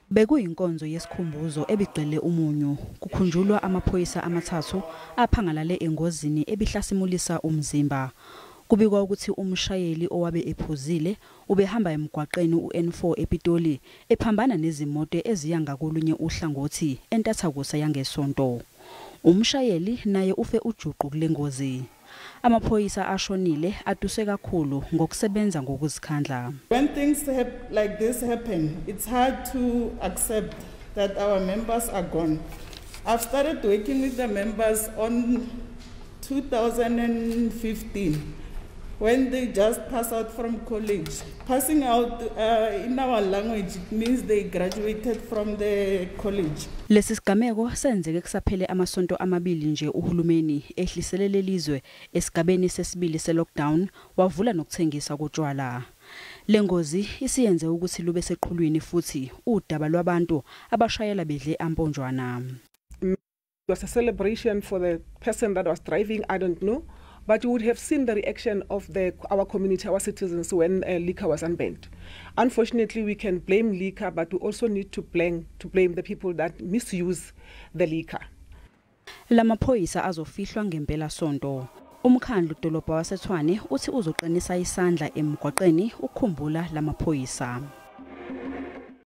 Bekuyinkonzo yesikhumbuzo ebigcwele umunyu kukhunjulwa amaphoyisa amathathu aphangalale engozini ebihlasimulisa umzimba. Kubikwa ukuthi umshayeli owabe ephuzile ubehamba emgwaqeni uN4 ePitoli ephambana nezimoto eziya ngakolunye uhlangothi entathakusa yangesonto. Umshayeli naye ufe ujuqu kulengozi. Amaphoyisa ashonile aduse kakhulu ngokusebenza ngokuzikhandla. When things like this happen, it's hard to accept that our members are gone. I've started working with the members on 2015 when they just pass out from college. Passing out in our language, it means they graduated from the college. Lesi sigameko senzeke kusaphele amasonto amabili nje uhulumeni ehliselele lizwe esigabeni sesibili se-lockdown wavula nokuthengisa kotshwala. Lengozi isiyenze ukuthi lube seqhulwini futhi udaba lwabantu abashayela bedle amponjwana. It was a celebration for the person that was driving, I don't know, but you would have seen the reaction of our community, our citizens, when liquor was unbanned. Unfortunately, we can blame liquor, but we also need to blame the people that misuse the liquor. Lamaphoyisa azofihlwa ngempela sonto. Umkhandlu dolobha waseTshwane uthi uzoqinisa isandla emgwaqeni ukukhumbula lamaphoyisa.